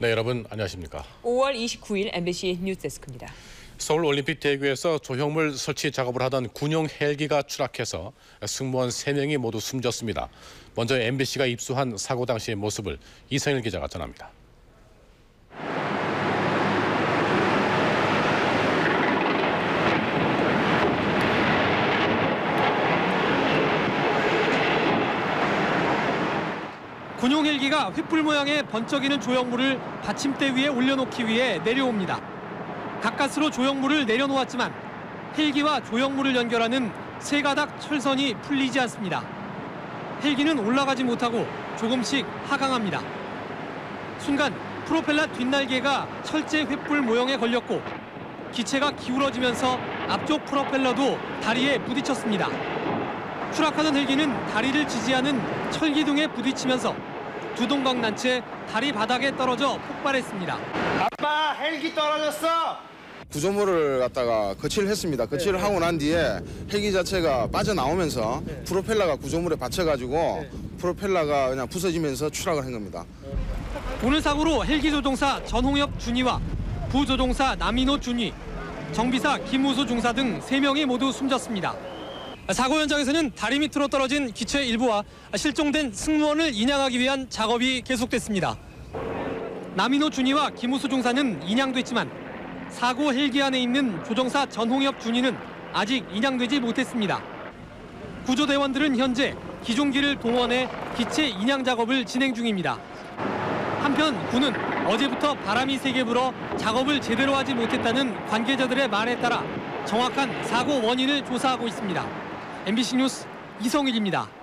네, 여러분 안녕하십니까. 5월 29일 MBC 뉴스데스크입니다. 서울 올림픽 대교에서 조형물 설치 작업을 하던 군용 헬기가 추락해서 승무원 3명이 모두 숨졌습니다. 먼저 MBC가 입수한 사고 당시의 모습을 이성일 기자가 전합니다. 군용 헬기가 횃불 모양의 번쩍이는 조형물을 받침대 위에 올려놓기 위해 내려옵니다. 가까스로 조형물을 내려놓았지만 헬기와 조형물을 연결하는 세 가닥 철선이 풀리지 않습니다. 헬기는 올라가지 못하고 조금씩 하강합니다. 순간 프로펠러 뒷날개가 철제 횃불 모형에 걸렸고 기체가 기울어지면서 앞쪽 프로펠러도 다리에 부딪혔습니다. 추락하던 헬기는 다리를 지지하는 철기둥에 부딪히면서 두 동강 난 채 다리 바닥에 떨어져 폭발했습니다. 아빠, 헬기 떨어졌어! 구조물을 갖다가 거치를 했습니다. 거치를 하고 난 뒤에 헬기 자체가 빠져나오면서 프로펠러가 구조물에 받쳐가지고 프로펠러가 그냥 부서지면서 추락을 한 겁니다. 오늘 사고로 헬기 조종사 전홍엽 준위와 부조종사 남인호 준위, 정비사 김우수 중사 등 3명이 모두 숨졌습니다. 사고 현장에서는 다리 밑으로 떨어진 기체 일부와 실종된 승무원을 인양하기 위한 작업이 계속됐습니다. 남인호 준위와 김우수 중사는 인양됐지만 사고 헬기 안에 있는 조종사 전홍엽 준위는 아직 인양되지 못했습니다. 구조대원들은 현재 기종기를 동원해 기체 인양 작업을 진행 중입니다. 한편 군은 어제부터 바람이 세게 불어 작업을 제대로 하지 못했다는 관계자들의 말에 따라 정확한 사고 원인을 조사하고 있습니다. MBC 뉴스 이성일입니다.